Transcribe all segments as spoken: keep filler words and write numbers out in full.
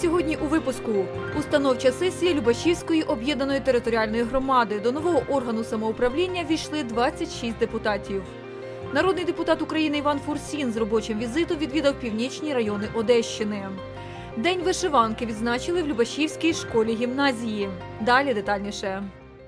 Сьогодні у випуску установча сесія Любашівської об'єднаної територіальної громади. До нового органу самоуправління ввійшли двадцять шість депутатів. Народний депутат України Іван Фурсін з робочим візитом відвідав північні райони Одещини. День вишиванки відзначили в Любашівській школі-гімназії. Далі детальніше.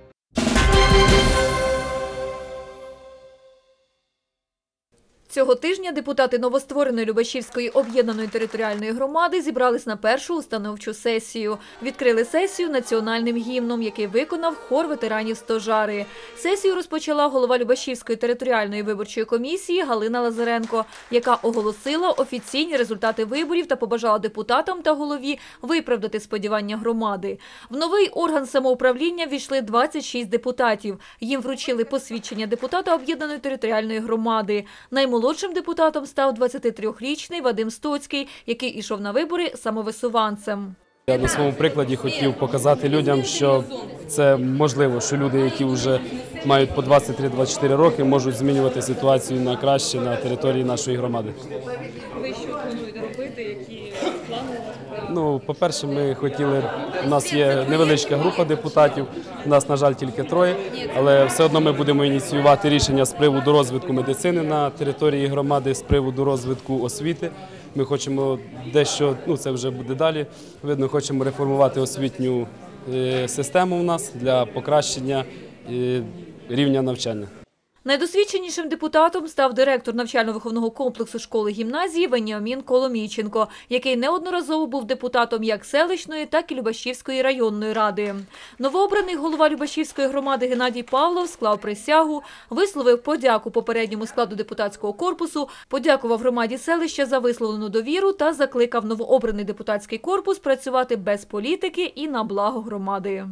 Цього тижня депутати новоствореної Любашівської об'єднаної територіальної громади зібрались на першу установчу сесію. Відкрили сесію національним гімном, який виконав хор ветеранів Стожари. Сесію розпочала голова Любашівської територіальної виборчої комісії Галина Лазаренко, яка оголосила офіційні результати виборів та побажала депутатам та голові виправдати сподівання громади. В новий орган самоуправління ввійшли двадцять шість депутатів. Їм вручили посвідчення депутата об'єднаної територіальної громади. Наймолодшим депутатом став двадцятитрирічний Вадим Стоцький, який ішов на вибори самовисуванцем. Я на своєму прикладі хотів показати людям, що це можливо, що люди, які вже мають по двадцять три - двадцять чотири роки, можуть змінювати ситуацію на краще на території нашої громади. Ви що плануєте робити? Які плани? Ну, по-перше, ми хотіли, у нас є невеличка група депутатів, у нас, на жаль, тільки троє, але все одно ми будемо ініціювати рішення з приводу розвитку медицини на території громади, з приводу розвитку освіти. Ми хочемо дещо, ну це вже буде далі, видно, хочемо реформувати освітню систему у нас для покращення рівня навчання. Найдосвідченішим депутатом став директор навчально-виховного комплексу школи-гімназії Веніамін Коломійченко, який неодноразово був депутатом як селищної, так і Любашівської районної ради. Новообраний голова Любашівської громади Геннадій Павлов склав присягу, висловив подяку попередньому складу депутатського корпусу, подякував громаді селища за висловлену довіру та закликав новообраний депутатський корпус працювати без політики і на благо громади.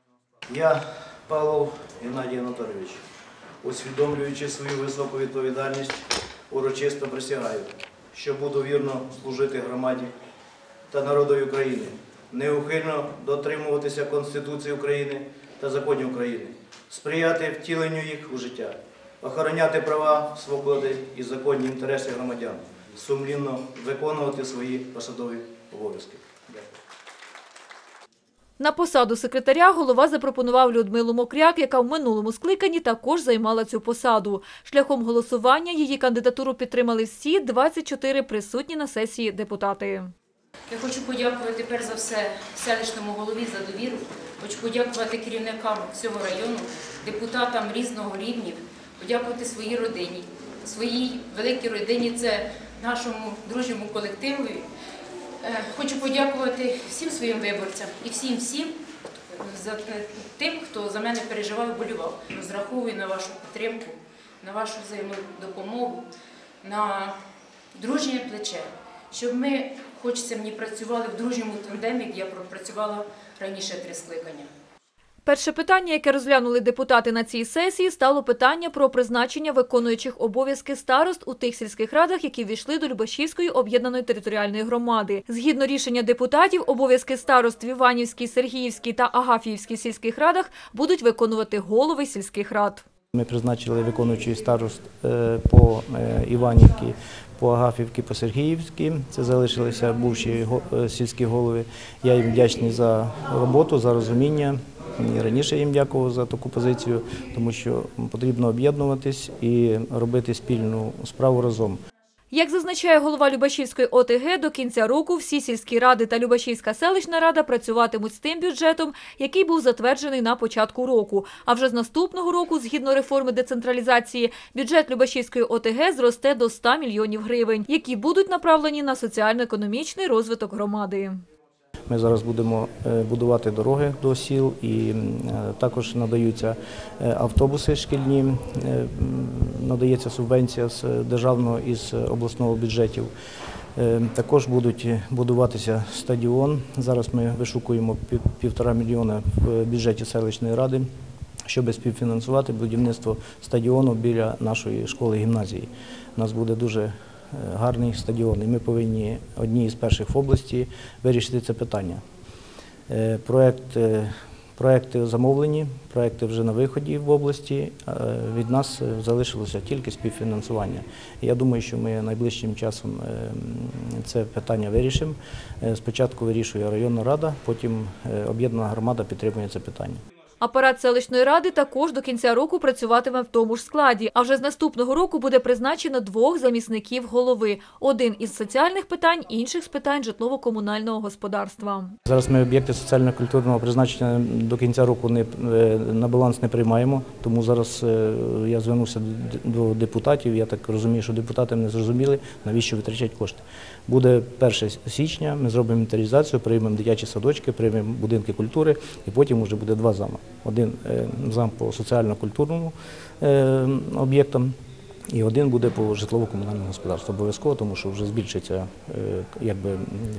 Я, Павлов Геннадій Анатолійович, усвідомлюючи свою високу відповідальність, урочисто присягаю, що буду вірно служити громаді та народові України, неухильно дотримуватися Конституції України та законів України, сприяти втіленню їх у життя, охороняти права, свободи і законні інтереси громадян, сумлінно виконувати свої посадові обов'язки. Дякую. На посаду секретаря голова запропонував Людмилу Мокряк, яка в минулому скликанні також займала цю посаду. Шляхом голосування її кандидатуру підтримали всі двадцять чотири присутні на сесії депутати. Я хочу подякувати перш за все селищному голові за довіру, хочу подякувати керівникам всього району, депутатам різного рівня, подякувати своїй родині, своїй великій родині, це нашому дружньому колективу. Хочу подякувати всім своїм виборцям і всім-всім за тим, хто за мене переживав і болював. Розраховую на вашу підтримку, на вашу взаємодопомогу, на дружнє плече, щоб ми, хочеться мені, працювали в дружньому тандемі, як я пропрацювала раніше три скликання. Перше питання, яке розглянули депутати на цій сесії, стало питання про призначення виконуючих обов'язки старост у тих сільських радах, які ввійшли до Любашівської об'єднаної територіальної громади. Згідно рішення депутатів, обов'язки старост в Іванівській, Сергіївській та Агафіївській сільських радах будуть виконувати голови сільських рад. Ми призначили виконуючий старост по Іванівці, по Агафіївці, по Сергіївській. Це залишилися бувші сільські голови. Я їм вдячний за роботу, за розуміння. І раніше їм дякував за таку позицію, тому що потрібно об'єднуватись і робити спільну справу разом. Як зазначає голова Любашівської О Те Ге, до кінця року всі сільські ради та Любашівська селищна рада працюватимуть з тим бюджетом, який був затверджений на початку року. А вже з наступного року, згідно реформи децентралізації, бюджет Любашівської О Те Ге зросте до ста мільйонів гривень, які будуть направлені на соціально-економічний розвиток громади. Ми зараз будемо будувати дороги до сіл і також надаються автобуси шкільні, надається субвенція з державного і з обласного бюджетів. Також будуть будуватися стадіон. Зараз ми вишукуємо півтора мільйона в бюджеті селищної ради, щоб співфінансувати будівництво стадіону біля нашої школи-гімназії. У нас буде дуже гарний стадіон, і ми повинні одні із перших в області вирішити це питання. Проект Проекти замовлені, проекти вже на виході в області. Від нас залишилося тільки співфінансування. Я думаю, що ми найближчим часом це питання вирішимо. Спочатку вирішує районна рада, потім об'єднана громада підтримує це питання. Апарат селищної ради також до кінця року працюватиме в тому ж складі, а вже з наступного року буде призначено двох замісників голови. Один із соціальних питань, інших з питань житлово-комунального господарства. Зараз ми об'єкти соціально-культурного призначення до кінця року не, на баланс не приймаємо, тому зараз я звернувся до депутатів. Я так розумію, що депутати не зрозуміли, навіщо витрачати кошти. Буде перше січня, ми зробимо інвентаризацію, приймемо дитячі садочки, приймемо будинки культури і потім вже буде два зами. Один зам по соціально-культурному об'єктам і один буде по житлово-комунальному господарству. Обов'язково, тому що вже збільшиться якби,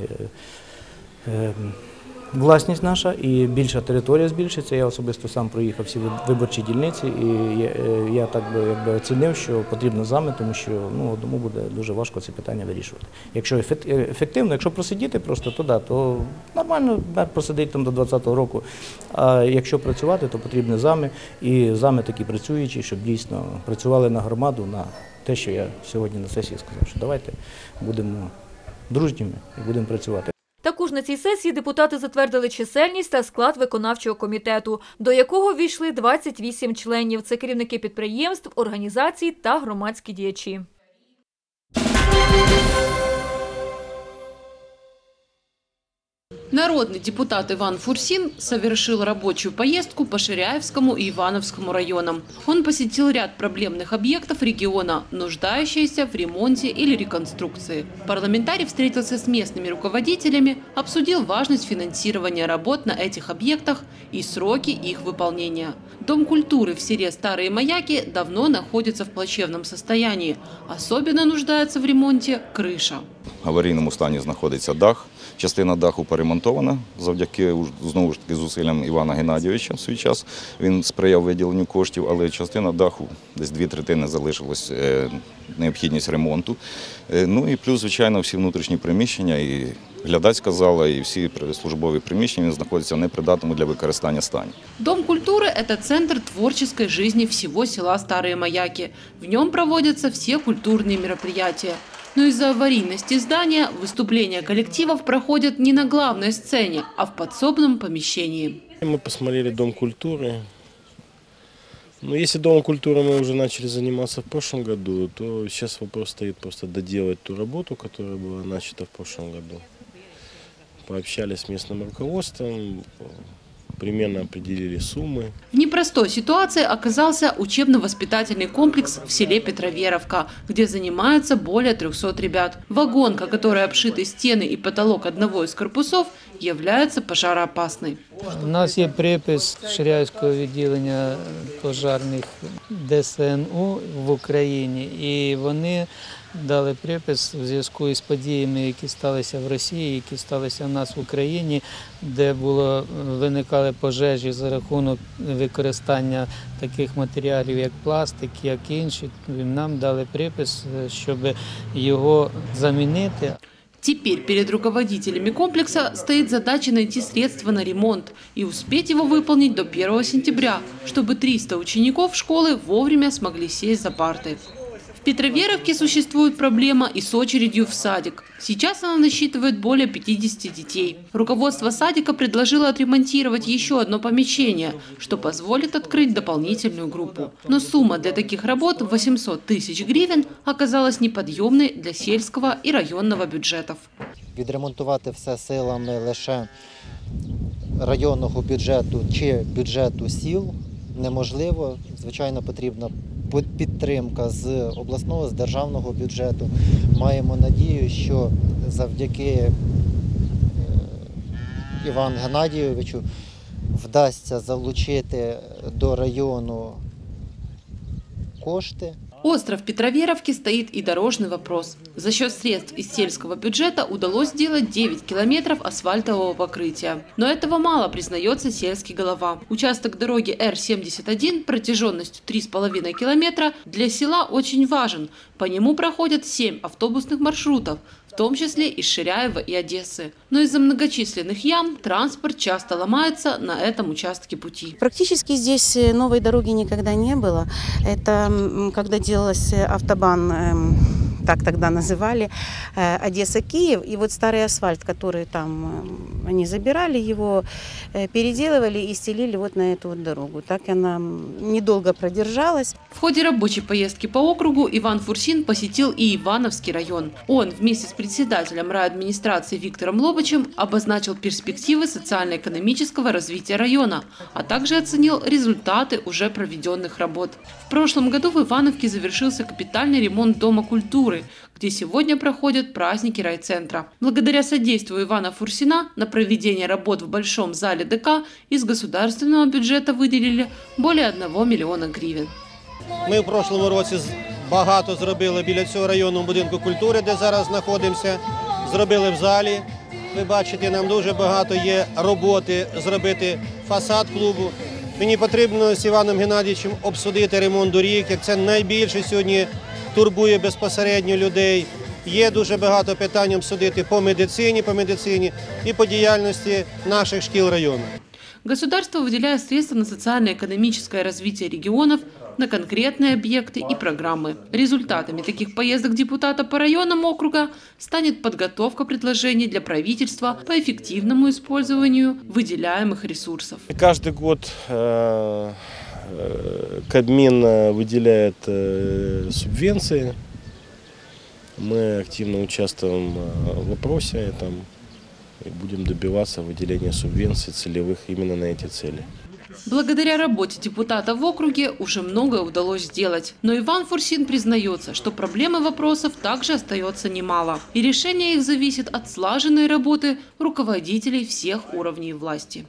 власність наша і більша територія збільшиться. Я особисто сам проїхав всі виборчі дільниці і я, я так би якби оцінив, що потрібно зами, тому що ну, одному буде дуже важко ці питання вирішувати. Якщо ефективно, якщо просидіти просто, то да, то нормально просидити там до двадцятого року. А якщо працювати, то потрібні зами і зами такі працюючі, щоб дійсно працювали на громаду, на те, що я сьогодні на сесії сказав, що давайте будемо дружніми і будемо працювати. Також на цій сесії депутати затвердили чисельність та склад виконавчого комітету, до якого ввійшли двадцять вісім членів. Це керівники підприємств, організацій та громадські діячі. Народный депутат Иван Фурсин совершил рабочую поездку по Ширяевскому и Ивановскому районам. Он посетил ряд проблемных объектов региона, нуждающихся в ремонте или реконструкции. Парламентарий встретился с местными руководителями, обсудил важность финансирования работ на этих объектах и сроки их выполнения. Дом культуры в селе Старые Маяки давно находится в плачевном состоянии. Особенно нуждается в ремонте крыша. В аварійному стані знаходиться дах. Частина даху поремонтована завдяки, знову ж таки, зусиллям Івана Геннадійовича в свій час. Він сприяв виділенню коштів, але частина даху, десь дві третини залишилось необхідність ремонту. Ну і плюс, звичайно, всі внутрішні приміщення, і глядацька зала, і всі службові приміщення знаходяться в непридатному для використання стані. Дом культуры – это центр творческой жизни всего села Старые Маяки. В нем проводятся все культурные мероприятия. Но из-за аварийности здания выступления коллективов проходят не на главной сцене, а в подсобном помещении. Мы посмотрели Дом культуры. Но если Домом культуры мы уже начали заниматься в прошлом году, то сейчас вопрос стоит просто доделать ту работу, которая была начата в прошлом году. Пообщались с местным руководством, примерно определили суммы. В непростой ситуации оказался учебно-воспитательный комплекс в селе Петроверовка, где занимаются более трёхсот ребят. Вагонка, которой обшиты стены и потолок одного из корпусов, является пожароопасной. У нас є припис Ширяївського відділення пожарних Д С Н У в Україні, і вони дали припис в зв'язку із подіями, які сталися в Росії, які сталися в нас в Україні, де було, виникали пожежі за рахунок використання таких матеріалів, як пластик, як інші. Нам дали припис, щоб його замінити. Теперь перед руководителями комплекса стоит задача найти средства на ремонт и успеть его выполнить до первого сентября, чтобы триста учеников школы вовремя смогли сесть за парты. В Петроверовке существует проблема и с очередью в садик. Сейчас она насчитывает более пятидесяти детей. Руководство садика предложило отремонтировать еще одно помещение, что позволит открыть дополнительную группу. Но сумма для таких работ – восемьсот тысяч гривен – оказалась неподъемной для сельского и районного бюджетов. Відремонтувати все силами лише районного бюджету чи бюджету сіл неможливо. Звичайно, потрібна підтримка з обласного, з державного бюджету. Маємо надію, що завдяки Івану Геннадійовичу вдасться залучити до району кошти. Остро в Петроверовке стоит и дорожный вопрос. За счет средств из сельского бюджета удалось сделать девять километров асфальтового покрытия. Но этого мало, признается сельский голова. Участок дороги Р семьдесят один протяженностью три с половиной километра для села очень важен. По нему проходят семь автобусных маршрутов, в том числе из Ширяева и Одессы. Но из-за многочисленных ям транспорт часто ломается на этом участке пути. Практически здесь новой дороги никогда не было. Это когда делалась автобан, так тогда называли, Одесса-Киев. И вот старый асфальт, который там они забирали, его переделывали и стелили вот на эту вот дорогу. Так она недолго продержалась. В ходе рабочей поездки по округу Иван Фурсин посетил и Ивановский район. Он вместе с председателем райадминистрации Виктором Лобачем обозначил перспективы социально-экономического развития района, а также оценил результаты уже проведенных работ. В прошлом году в Ивановке завершился капитальный ремонт Дома культуры, где сегодня проходят праздники райцентра. Благодаря содействию Ивана Фурсина на проведение работ в Большом зале ДК из государственного бюджета выделили более одного миллиона гривен. Ми в прошлому році багато зробили біля цього районного будинку культури, де зараз знаходимося. Зробили в залі. Ви бачите, нам дуже багато є роботи зробити фасад клубу. Мені потрібно з Іваном Геннадійовичем обсудити ремонт доріг, як це найбільше сьогодні турбує безпосередньо людей. Є дуже багато питань обсудити по медицині, по медицині і по діяльності наших шкіл району. Государство выделяет средства на социально-экономическое развитие регионов, на конкретные объекты и программы. Результатами таких поездок депутата по районам округа станет подготовка предложений для правительства по эффективному использованию выделяемых ресурсов. Каждый год Кабмин выделяет субвенции. Мы активно участвуем в вопросе этом и будем добиваться выделения субвенций целевых именно на эти цели. Благодаря работе депутата в округе уже многое удалось сделать. Но Иван Фурсин признается, что проблем и вопросов также остается немало. И решение их зависит от слаженной работы руководителей всех уровней власти.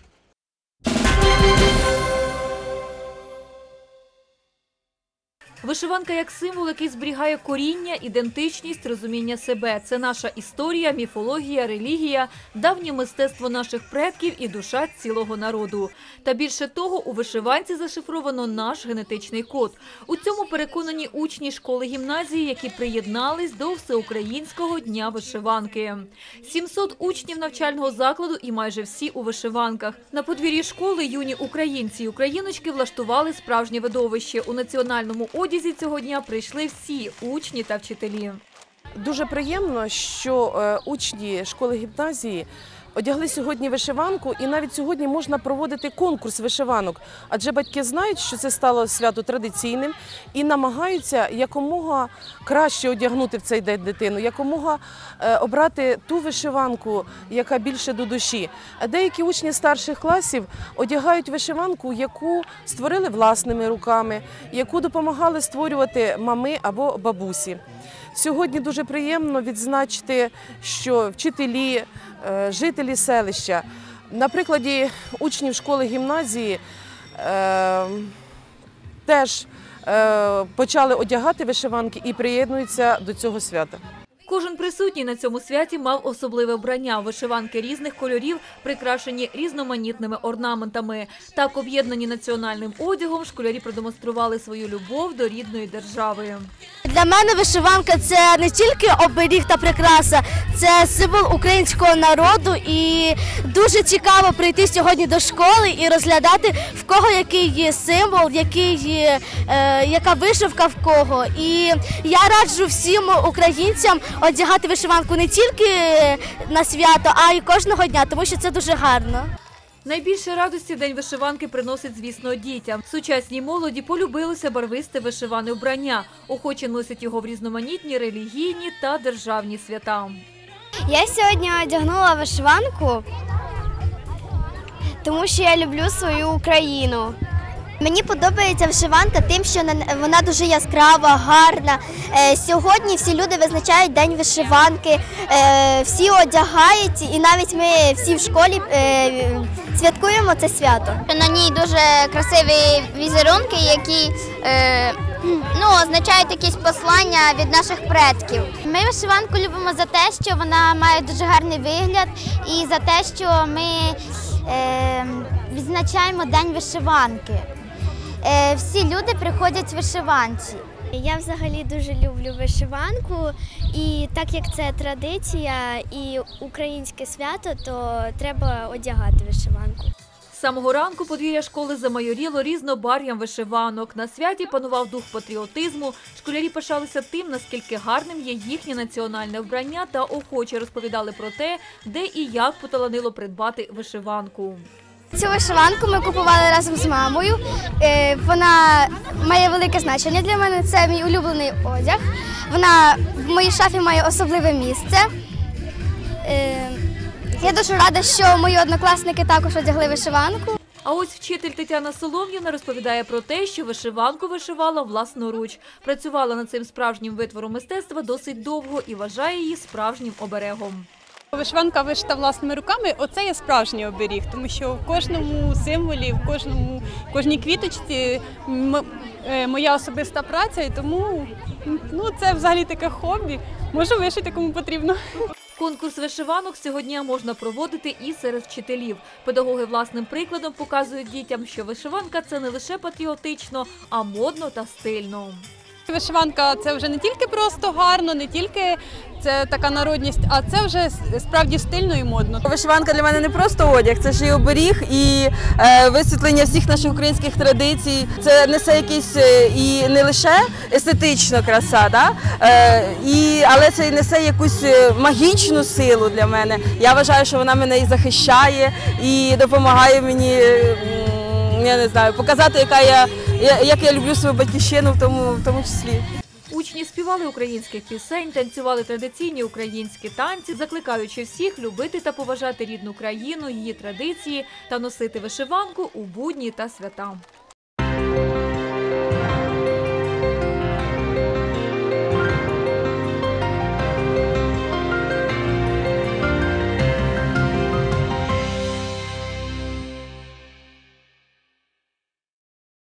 Вишиванка як символ, який зберігає коріння, ідентичність, розуміння себе. Це наша історія, міфологія, релігія, давнє мистецтво наших предків і душа цілого народу. Та більше того, у вишиванці зашифровано наш генетичний код. У цьому переконані учні школи-гімназії, які приєднались до Всеукраїнського дня вишиванки. сімсот учнів навчального закладу і майже всі у вишиванках. На подвір'ї школи юні українці і україночки влаштували справжнє видовище. У національному одязі цього дня прийшли всі учні та вчителі. Дуже приємно, що учні школи-гімназії одягли сьогодні вишиванку, і навіть сьогодні можна проводити конкурс вишиванок. Адже батьки знають, що це стало свято традиційним і намагаються якомога краще одягнути в цей день дитину, якомога обрати ту вишиванку, яка більше до душі. Деякі учні старших класів одягають вишиванку, яку створили власними руками, яку допомагали створювати мами або бабусі. Сьогодні дуже приємно відзначити, що вчителі, жителі селища, на прикладі учнів школи-гімназії, е, теж е, почали одягати вишиванки і приєднуються до цього свята. Кожен присутній на цьому святі мав особливе вбрання. Вишиванки різних кольорів, прикрашені різноманітними орнаментами. Так, об'єднані національним одягом, школярі продемонстрували свою любов до рідної держави. Для мене вишиванка – це не тільки оберіг та прикраса, це символ українського народу. І дуже цікаво прийти сьогодні до школи і розглядати, в кого який є символ, який, е, яка вишивка в кого. І я раджу всім українцям одягати вишиванку не тільки на свято, а й кожного дня, тому що це дуже гарно. Найбільше радості День вишиванки приносить, звісно, дітям. Сучасній молоді полюбилося барвисте вишиване вбрання. Охочі носять його в різноманітні релігійні та державні свята. Я сьогодні одягнула вишиванку, тому що я люблю свою Україну. Мені подобається вишиванка тим, що вона дуже яскрава, гарна. Сьогодні всі люди визначають День вишиванки, всі одягають, і навіть ми всі в школі святкуємо це свято. На ній дуже красиві візерунки, які Ну, означають якісь послання від наших предків. Ми вишиванку любимо за те, що вона має дуже гарний вигляд, і за те, що ми е, відзначаємо День вишиванки. Е, всі люди приходять в вишиванці. Я взагалі дуже люблю вишиванку, і так як це традиція і українське свято, то треба одягати вишиванку. З самого ранку подвір'я школи замайоріло різнобарв'ям вишиванок. На святі панував дух патріотизму. Школярі пишалися тим, наскільки гарним є їхнє національне вбрання, та охоче розповідали про те, де і як поталанило придбати вишиванку. Цю вишиванку ми купували разом з мамою. Вона має велике значення для мене. Це мій улюблений одяг. Вона в моїй шафі має особливе місце. Я дуже рада, що мої однокласники також одягли вишиванку. А ось вчитель Тетяна Солом'їна розповідає про те, що вишиванку вишивала власноруч. Працювала над цим справжнім витвором мистецтва досить довго і вважає її справжнім оберегом. Вишиванка вишита власними руками – оце є справжній оберіг, тому що в кожному символі, в кожному, в кожній квіточці моя особиста праця, і тому ну, це взагалі таке хобі. Можу вишити, кому потрібно. Конкурс вишиванок сьогодні можна проводити і серед вчителів. Педагоги власним прикладом показують дітям, що вишиванка – це не лише патріотично, а модно та стильно. Вишиванка – це вже не тільки просто гарно, не тільки це така народність, а це вже справді стильно і модно. Вишиванка для мене не просто одяг, це ж і оберіг, і е, висвітлення всіх наших українських традицій. Це несе якийсь і не лише естетична краса, да? е, і, але це і несе якусь магічну силу для мене. Я вважаю, що вона мене і захищає, і допомагає мені, я не знаю, показати, яка я, як я люблю свою батьківщину в тому, в тому числі. Учні співали українських пісень, танцювали традиційні українські танці, закликаючи всіх любити та поважати рідну країну, її традиції та носити вишиванку у будні та свята.